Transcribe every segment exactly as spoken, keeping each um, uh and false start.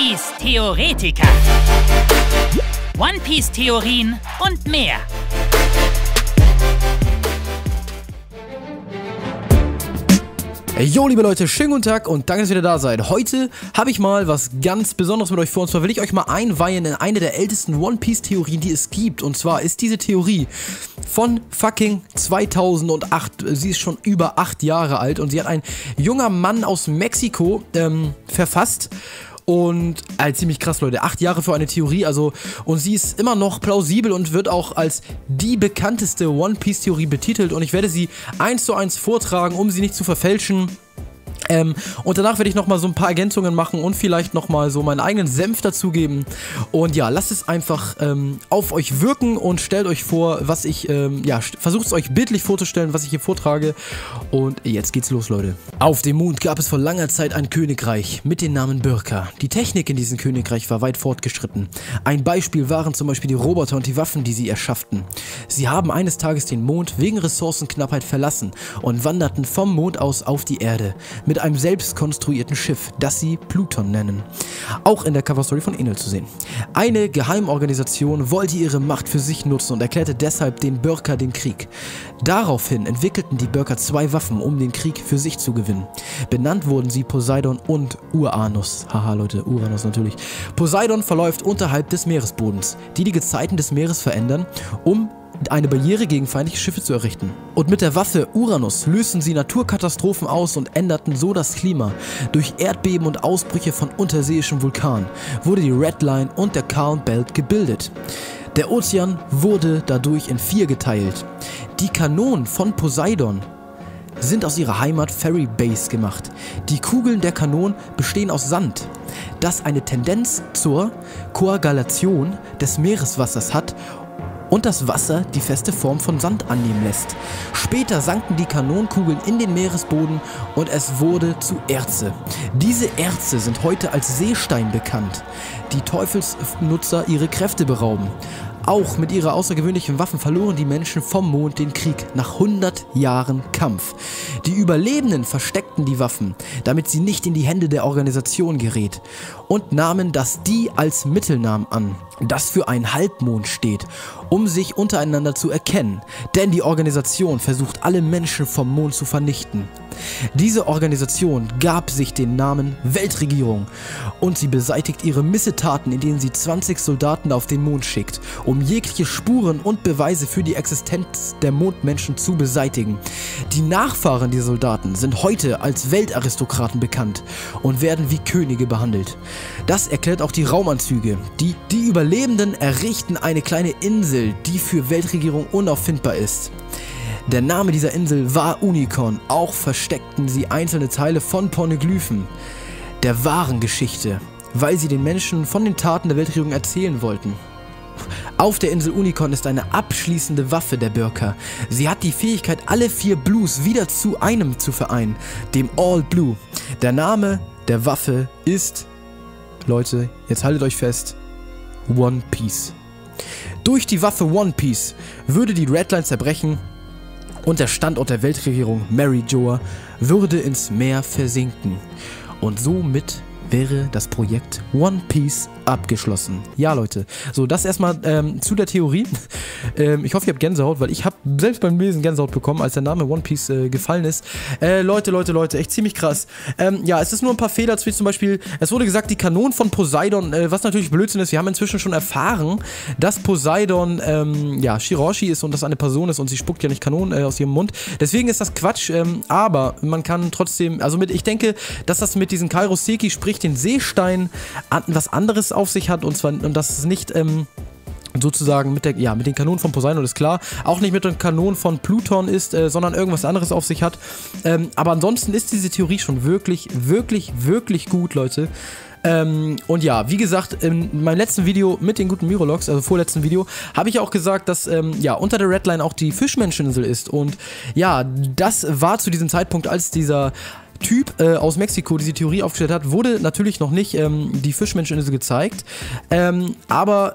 Piece Theoretiker. One Piece Theorien und mehr. Jo, liebe Leute, schönen guten Tag und danke, dass ihr wieder da seid. Heute habe ich mal was ganz Besonderes mit euch vor. Und zwar will ich euch mal einweihen in eine der ältesten One-Piece-Theorien, die es gibt. Und zwar ist diese Theorie von fucking zweitausendacht. Sie ist schon über acht Jahre alt und sie hat ein junger Mann aus Mexiko ähm, verfasst. Und äh, ziemlich krass, Leute, acht Jahre für eine Theorie, also, und sie ist immer noch plausibel und wird auch als die bekannteste One-Piece-Theorie betitelt und ich werde sie eins zu eins vortragen, um sie nicht zu verfälschen. Ähm, und danach werde ich nochmal so ein paar Ergänzungen machen und vielleicht nochmal so meinen eigenen Senf dazugeben. Und ja, lasst es einfach ähm, auf euch wirken und stellt euch vor, was ich, ähm, ja, versucht es euch bildlich vorzustellen, was ich hier vortrage. Und jetzt geht's los, Leute. Auf dem Mond gab es vor langer Zeit ein Königreich mit dem Namen Birka. Die Technik in diesem Königreich war weit fortgeschritten. Ein Beispiel waren zum Beispiel die Roboter und die Waffen, die sie erschafften. Sie haben eines Tages den Mond wegen Ressourcenknappheit verlassen und wanderten vom Mond aus auf die Erde. Mit einem selbst konstruierten Schiff, das sie Pluton nennen. Auch in der Coverstory von Enel zu sehen. Eine Geheimorganisation wollte ihre Macht für sich nutzen und erklärte deshalb den Birka den Krieg. Daraufhin entwickelten die Birka zwei Waffen, um den Krieg für sich zu gewinnen. Benannt wurden sie Poseidon und Uranus. Haha, Leute, Uranus natürlich. Poseidon verläuft unterhalb des Meeresbodens, die die Gezeiten des Meeres verändern, um eine Barriere gegen feindliche Schiffe zu errichten. Und mit der Waffe Uranus lösten sie Naturkatastrophen aus und änderten so das Klima. Durch Erdbeben und Ausbrüche von unterseeischen Vulkanen wurde die Red Line und der Calm Belt gebildet. Der Ozean wurde dadurch in vier geteilt. Die Kanonen von Poseidon sind aus ihrer Heimat Ferry Base gemacht. Die Kugeln der Kanonen bestehen aus Sand, das eine Tendenz zur Koagulation des Meereswassers hat und das Wasser die feste Form von Sand annehmen lässt. Später sanken die Kanonenkugeln in den Meeresboden und es wurde zu Erze. Diese Erze sind heute als Seestein bekannt, die Teufelsnutzer ihre Kräfte berauben. Auch mit ihrer außergewöhnlichen Waffen verloren die Menschen vom Mond den Krieg nach hundert Jahren Kampf. Die Überlebenden versteckten die Waffen, damit sie nicht in die Hände der Organisation gerät, und nahmen das Die als Mittelnamen an, das für einen Halbmond steht, um sich untereinander zu erkennen, denn die Organisation versucht alle Menschen vom Mond zu vernichten. Diese Organisation gab sich den Namen Weltregierung und sie beseitigt ihre Missetaten, indem sie zwanzig Soldaten auf den Mond schickt, um jegliche Spuren und Beweise für die Existenz der Mondmenschen zu beseitigen. Die Nachfahren dieser Soldaten sind heute als Weltaristokraten bekannt und werden wie Könige behandelt. Das erklärt auch die Raumanzüge. Die, die Überlebenden errichten eine kleine Insel, die für Weltregierung unauffindbar ist. Der Name dieser Insel war Unicorn, auch versteckten sie einzelne Teile von Poneglyphen, der wahren Geschichte, weil sie den Menschen von den Taten der Weltregierung erzählen wollten. Auf der Insel Unicorn ist eine abschließende Waffe der Birka. Sie hat die Fähigkeit, alle vier Blues wieder zu einem zu vereinen, dem All Blue. Der Name der Waffe ist, Leute, jetzt haltet euch fest, One Piece. Durch die Waffe One Piece würde die Redline zerbrechen und der Standort der Weltregierung, Mary Joa, würde ins Meer versinken. Und somit wäre das Projekt One Piece abgeschlossen. Ja, Leute. So, das erstmal ähm, zu der Theorie. ähm, ich hoffe, ihr habt Gänsehaut, weil ich habe selbst beim Lesen Gänsehaut bekommen, als der Name One Piece äh, gefallen ist. Äh, Leute, Leute, Leute, echt ziemlich krass. Ähm, ja, es ist nur ein paar Fehler, wie zum Beispiel, es wurde gesagt, die Kanonen von Poseidon, äh, was natürlich Blödsinn ist, wir haben inzwischen schon erfahren, dass Poseidon, ähm, ja, Shiroshi ist und das eine Person ist und sie spuckt ja nicht Kanonen äh, aus ihrem Mund. Deswegen ist das Quatsch, ähm, aber man kann trotzdem, also mit, ich denke, dass das mit diesem Kairoseki, sprich den Seestein, an, was anderes auf sich hat, und zwar, und das ist nicht, ähm, sozusagen mit der, ja, mit den Kanonen von Poseidon ist klar, auch nicht mit den Kanonen von Pluton ist, äh, sondern irgendwas anderes auf sich hat. Ähm, aber ansonsten ist diese Theorie schon wirklich, wirklich, wirklich gut, Leute. Ähm, und ja, wie gesagt, in meinem letzten Video mit den guten Mirologs, also vorletzten Video, habe ich auch gesagt, dass ähm, ja, unter der Redline auch die Fischmenscheninsel ist. Und ja, das war zu diesem Zeitpunkt, als dieser Typ äh, aus Mexiko diese Theorie aufgestellt hat, wurde natürlich noch nicht ähm, die Fischmenscheninsel gezeigt. Ähm, aber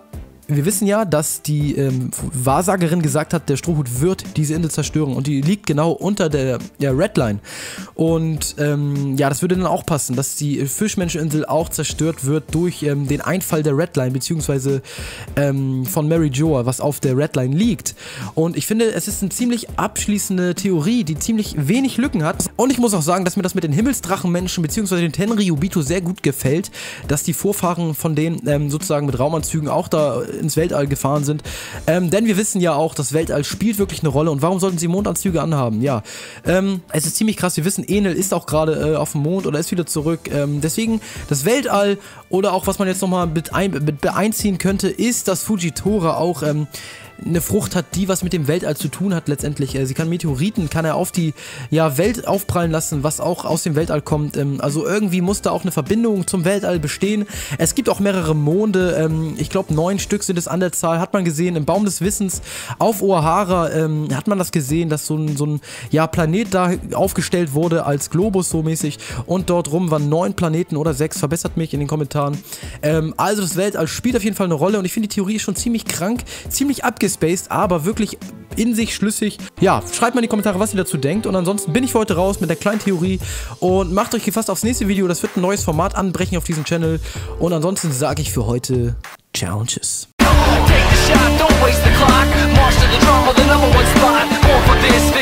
wir wissen ja, dass die ähm, Wahrsagerin gesagt hat, der Strohhut wird diese Insel zerstören und die liegt genau unter der ja, Redline. Und ähm, ja, das würde dann auch passen, dass die Fischmenscheninsel auch zerstört wird durch ähm, den Einfall der Redline, beziehungsweise ähm, von Mary Joa, was auf der Redline liegt. Und ich finde, es ist eine ziemlich abschließende Theorie, die ziemlich wenig Lücken hat. Und ich muss auch sagen, dass mir das mit den Himmelsdrachenmenschen, beziehungsweise den Tenryubito sehr gut gefällt, dass die Vorfahren von denen ähm, sozusagen mit Raumanzügen auch da ins Weltall gefahren sind. Ähm, denn wir wissen ja auch, das Weltall spielt wirklich eine Rolle. Und warum sollten sie Mondanzüge anhaben? Ja, ähm, es ist ziemlich krass. Wir wissen, Enel ist auch gerade äh, auf dem Mond oder ist wieder zurück. Ähm, deswegen das Weltall oder auch, was man jetzt nochmal mit, ein, mit einziehen könnte, ist, dass Fujitora auch ähm, eine Frucht hat, die was mit dem Weltall zu tun hat letztendlich. Sie kann Meteoriten, kann er auf die ja, Welt aufprallen lassen, was auch aus dem Weltall kommt. Also irgendwie muss da auch eine Verbindung zum Weltall bestehen. Es gibt auch mehrere Monde, ich glaube neun Stück sind es an der Zahl, hat man gesehen. Im Baum des Wissens auf O'Hara hat man das gesehen, dass so ein, so ein ja, Planet da aufgestellt wurde als Globus so mäßig und dort rum waren neun Planeten oder sechs, verbessert mich in den Kommentaren. Also das Weltall spielt auf jeden Fall eine Rolle und ich finde die Theorie ist schon ziemlich krank, ziemlich abgespaced, aber wirklich in sich schlüssig. Ja, schreibt mal in die Kommentare, was ihr dazu denkt. Und ansonsten bin ich für heute raus mit der kleinen Theorie und macht euch gefasst aufs nächste Video. Das wird ein neues Format anbrechen auf diesem Channel. Und ansonsten sage ich für heute ciao und tschüss.